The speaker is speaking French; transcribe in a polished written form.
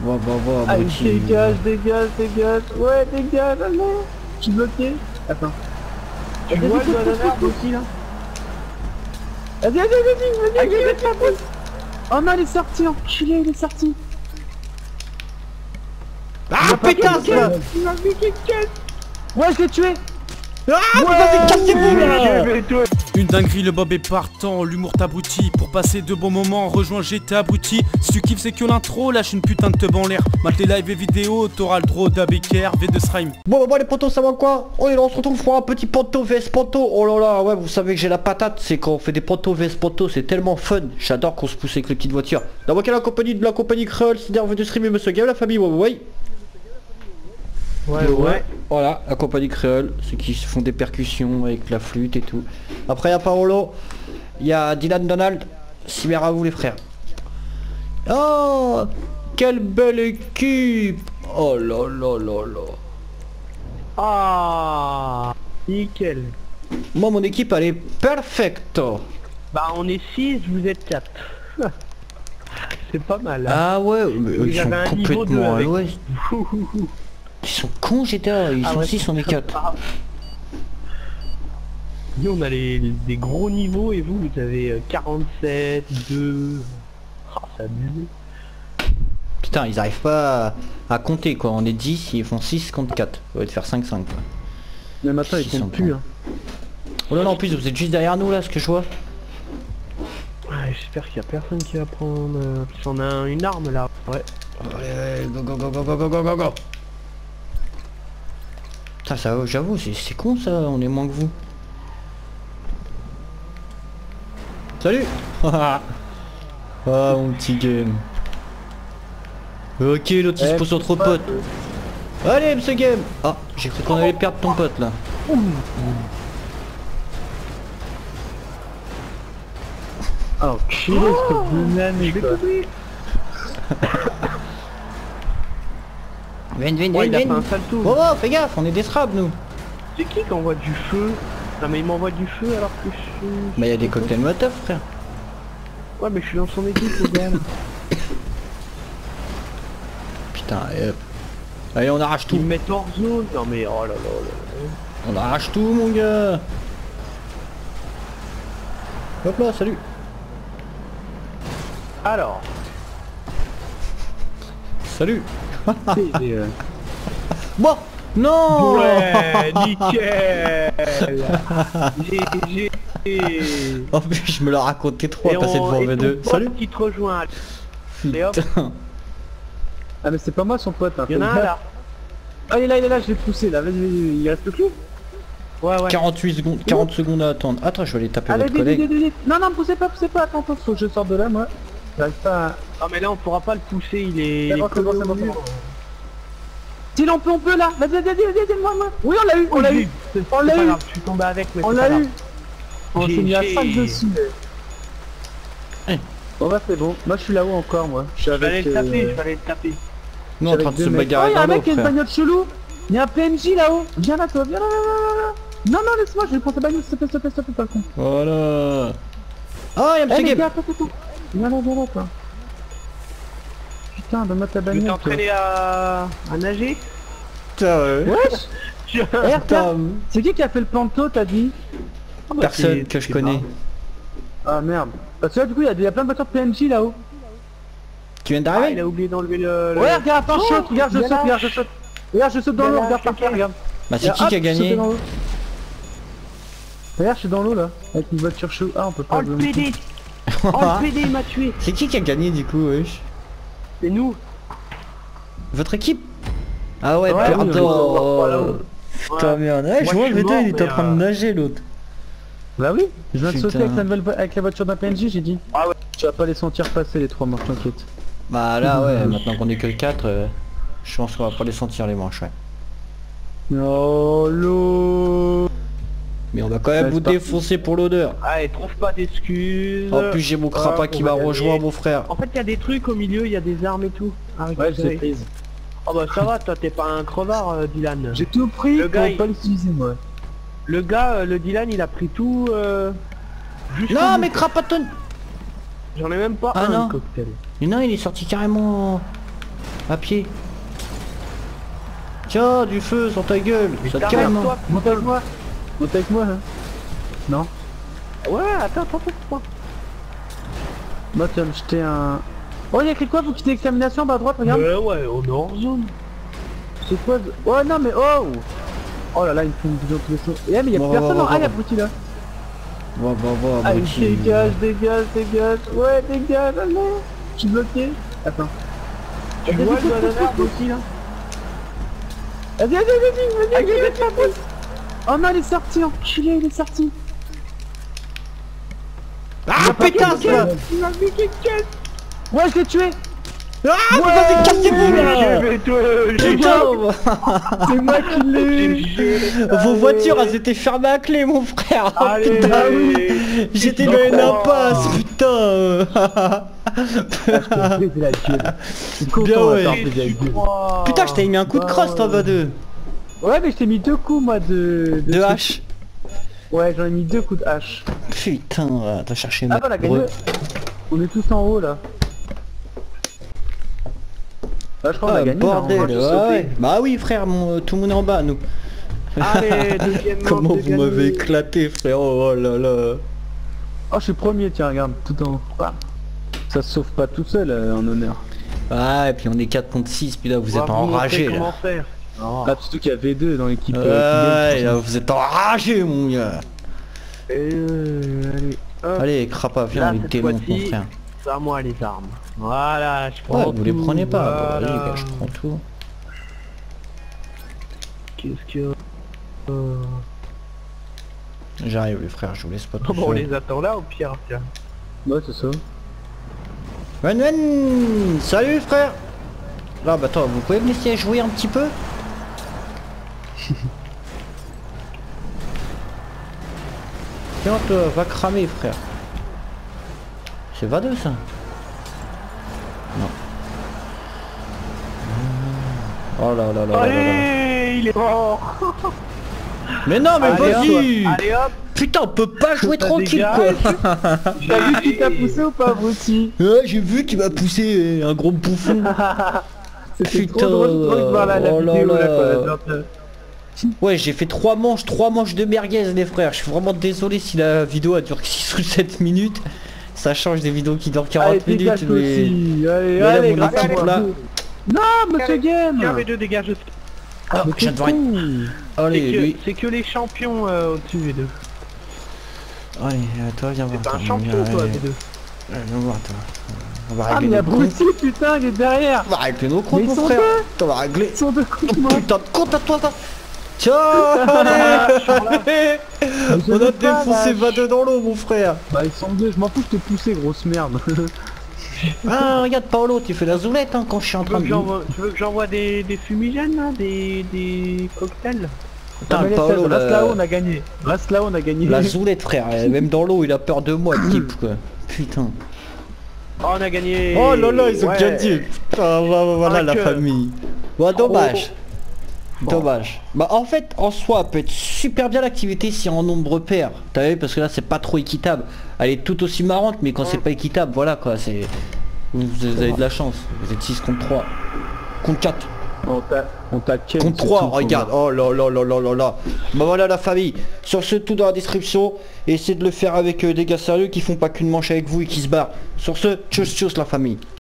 Va, Allez, abruti. dégage. Ouais, dégage, allez. Je suis bloqué. Attends. Tu vois le banana aussi là? Vas-y. Oh non, il est sorti, enculé, il est sorti. Ah putain ça. Il m'a fait quelque chose. Ouais, je l'ai tué. Ah vous avez cassez-vous là. Une dinguerie, le Bob est partant, l'humour t'abrutit. Pour passer de bons moments, rejoins GT abruti. Si tu kiffes c'est que l'intro, lâche une putain de teub en l'air. Mate les lives et vidéos, t'auras le droit d'ABKR, V2 Srime. Bon les potos, ça va quoi? On est là, on se retrouve pour un petit panto vs panto. Oh là là, ouais, vous savez que j'ai la patate. C'est quand on fait des panto vs panto, c'est tellement fun. J'adore qu'on se pousse avec les petites voitures. Dans la compagnie de la compagnie Créole, c'est-à-dire V2 Srime et Monsieur Game, la famille ouais. Ouais. Voilà, la compagnie créole, ceux qui font des percussions avec la flûte et tout. Après il y a Paolo, il y a Dylan Donald, Cimère à vous les frères. Oh, quelle belle équipe. Oh là là. Ah, nickel. Moi mon équipe elle est perfecto. Bah on est 6, vous êtes 4. C'est pas mal. Hein. Ah ouais, mais eux, ils sont un niveau deux complètement à avec. l'ouest. Ils sont cons GTA, ils sont 6, on est 4. Nous on a des gros niveaux et vous avez 47, 2... Oh, ça abusé. Putain, ils arrivent pas à compter quoi, on est 10, ils font 6 contre 4. Ça va te faire 5-5 quoi. Même attends, ils sont comptent plus. Hein. Oh là là, en plus vous êtes juste derrière nous là, ce que je vois. Ouais, j'espère qu'il y a personne qui va prendre... Parce qu'on a une arme là. Ouais. Allez, go. Putain, ça, j'avoue, c'est con ça, on est moins que vous. Salut. Ah mon petit game. Ok, l'autre il se pose sur trop pote. Allez, monsieur game. Ah, j'ai cru qu'on allait perdre ton pote là. Alors, culé cette dynamique. Viens. Ouais, il a fait un salto. Oh, fais gaffe, on est des srabs nous. C'est qui envoie du feu? Non mais il m'envoie du feu alors que je suis... Bah y'a des cocktails Molotov frère. Ouais mais je suis dans son équipe les gars. Putain, allez on arrache tout. Ils me mettent hors zone. Non mais oh là là. On arrache tout mon gars. Hop là, salut. Alors. Salut. C'est Bon. Non. ouais, nickel. GG. En plus je me l'ai raconté trop à passer devant V2. Salut. Qui te rejoint. Et hop. Putain. Ah mais c'est pas moi son pote hein. Il y en a un là. Ah il est là, je l'ai poussé là, vas-y, il reste plus. Ouais. 48 secondes, 40 secondes à attendre. Attends, je vais aller taper Allez votre collègue. vite. Non poussez pas, attends, faut que je sorte de là moi. J'arrive pas à... Ah mais là on pourra pas le pousser, il est... C'est bon. Si on peut là, vas-y, moi. Oui on l'a eu, On l'a eu. On l'a eu. Je suis tombé avec mais On c'est l'a pas grave. eu. On s'est mis à 5 dessus. Hein. Bon bah c'est bon, moi je suis là-haut encore moi. Je suis Je vais aller avec... le taper, je vais aller le taper. Nous en train de se Oh bagarrer y'a un dans l'eau mec qui a une frère. bagnole chelou. Il y a un PNJ là-haut. Viens là toi, viens là. Non laisse-moi, je vais prendre ta bagnole, s'il te plaît, pas le con. Voilà. Ah y'a Eh monsieur les game. gars, attends. Viens là toi. Putain, donne-moi ta Tu veux bagnole. toi. t'entraîner à nager? Putain, ouais. Wesh. Eh regarde, Putain. c'est qui a fait le panto t'as dit? Personne que je connais. Ah merde. Parce que là du coup il y a plein de voitures de PNJ là-haut. Tu viens Ah, il d'arriver? a oublié d'enlever le... Ouais regarde, attends, Oh, saute, regarde je saute. Regarde je saute dans l'eau, regarde par terre, regarde. Bah c'est qui a gagné? Regarde je suis dans l'eau là, avec une voiture chaude. Ah on peut pas... Oh le PD. Oh le PD il m'a tué. C'est qui a gagné du coup wesh? C'est nous. Votre équipe? Ah ouais, Ouais, pardon. Putain merde, ouais, je Moi, vois je le suis V2 mort, il était en mais, train de nager l'autre. Bah oui, je viens de sauter Putain. avec la voiture d'un PNJ, j'ai dit. Ah ouais. Tu vas pas les sentir passer les 3 manches, t'inquiète. Bah là ouais, maintenant qu'on est que le 4, je pense qu'on va pas les sentir les manches ouais. Oh l'eau. Mais on va quand même Ouais, vous c'est parti. défoncer pour l'odeur. Allez, trouve pas d'excuses. En plus j'ai mon crapin Ah, qui on m'a va rejoint gagner. mon frère. En fait il y a des trucs au milieu, il y a des armes et tout. À Ouais, je récupérer. l'ai prise. Oh bah ça va, toi t'es pas un crevard Dylan. J'ai tout pris Le pour gars, il- pas l'utiliser moi. Le gars, le Dylan il a pris tout jusqu'au Non bout. mais crapaton. J'en ai même pas Ah un non. cocktail. Mais non il est sorti carrément. À pied. Tiens, du feu sur ta gueule. Ça te calme. Toi, Monte avec moi. Monte avec moi, hein. Non. ouais, attends, moi. Moi, tu vas me jeter un... Oh, il y a écrit quoi? Faut quitter l'examination, bas à droite, regarde. Ouais, on est hors zone. C'est quoi? Oh, non, mais oh. Oh là là, ils me font une vision tous les sauts. Eh, mais il y a Bon, plus personne, bon, non. Ah, il y a bon. Brutti là. Va. Allez, petit. dégage. Ouais, dégage, allez. Je suis bloqué. Attends. Tu vois le banana aussi là? Vas-y. Oh non, il est sorti, enculé, il est sorti. Ah putain, ça. Il m'a mis quelqu'un. Ouais, je l'ai tué. Ah putain, cassez-vous là. Putain. C'est moi qui l'ai eu. Vos voitures, elles étaient fermées à clé, mon frère. Oh, Allez, putain, allez. j'étais dans une impasse, putain. C'est la gueule. Bien, ouais. Oh. Putain, je t'avais mis un coup de crosse, toi, va deux. Ouais, mais je t'ai mis 2 coups, moi, de hache. Ouais, j'en ai mis 2 coups de hache. Putain, t'as cherché Ah, voilà, gagné. On est tous en haut, là. Là, je crois qu'on a gagné. bordel, là, ouais. Bah oui, frère, tout le monde est en bas, nous. Allez, deuxième Comment manche de vous m'avez gagné. éclaté, frère, oh là là. Oh, je suis premier, tiens, regarde, tout en haut. Ça se sauve pas tout seul, en honneur. Ah, et puis on est 4 contre 6, puis là, vous On êtes va vous montrer enragé, comment là. faire. Oh. Là, surtout qu'il y a V2 dans l'équipe. Ouais, là, vous êtes enragé, mon gars. Allez, hop. Allez, Crapa, viens, Là, on les cette démonte, mon fois-ci, frère. c'est à moi les armes. Voilà, je prends Ouais, vous les tout, prenez pas, bah, voilà. vas-y, gars, je prends tout. Qu'est-ce que... J'arrive, les frères, je vous laisse pas tout Bon, on seul. les attend là au pire, tiens. Ouais, c'est ça. Wen, salut, frère. Là, bah attends, vous pouvez me laisser jouer un petit peu? Tiens, toi, va cramer, frère. C'est Vadeux, ça? Non. Oh là là là là là là. Allez, il est mort. Mais non, mais Allez, vas-y. Allez hop. Putain, on peut pas jouer Ça tranquille, dégage. quoi. T'as vu qui t'a poussé ou pas, Brutti? Ouais, j'ai vu qu'il m'a poussé un gros bouffon. C'était Putain, trop drôle de voir la oh là vidéo là, là. quoi. Ouais, j'ai fait 3 manches de merguez, les frères. Je suis vraiment désolé si la vidéo a duré 6 ou 7 minutes. Ça change des vidéos qui durent 40 Allez, minutes, dégage mais... aussi. Allez, là, allez, mon grâce à équipe, moi. là- Non, monsieur Game. Tiens, V2 dégage aussi. Oh, Mais je viens de voir une... Allez, lui... C'est que les champions au-dessus V2. Allez, toi, viens voir. C'est pas un toi, champion viens, toi allez. V2. Viens voir, toi. On va Ah, mais régler il y a nos comptes. Brutti, putain, il est derrière. On va régler nos comptes, Mais ils mon sont frère. deux. On va régler... Ils sont de Oh, coups, moi. putain de compte à toi, ça. Tiens, allez. On a défoncé Vadeux dans l'eau, mon frère. Bah, ils sont deux, je m'en fous de te pousser, grosse merde. Ah, regarde, Paolo, tu fais la zoulette, hein, quand je suis en Tu train veux de... tu veux que j'envoie des fumigènes là, des cocktails? Putain, Ah, mais laisse Paolo, reste là-haut, on la... a gagné. Reste là-haut, on a gagné. la zoulette, frère. Même dans l'eau, il a peur de moi, le type, quoi. Putain. Oh, on a gagné. Oh là là, ils ont Ouais. gagné. Putain, voilà la Vainqueur. famille. Bon, dommage. Bon. Dommage. Bah en fait, en soi, elle peut être super bien l'activité si en nombre pair. T'as vu, parce que là, c'est pas trop équitable. Elle est tout aussi marrante, mais quand c'est pas équitable, voilà quoi, c'est... Vous avez de la chance. Vous êtes 6 contre 3. Contre 4. On t'a ken, Contre c'est 3, tout, regarde. Oh là là là là là là. Bah voilà la famille. Sur ce, tout dans la description. Essayez de le faire avec des gars sérieux qui font pas qu'une manche avec vous et qui se barrent. Sur ce, tchuss tchuss la famille.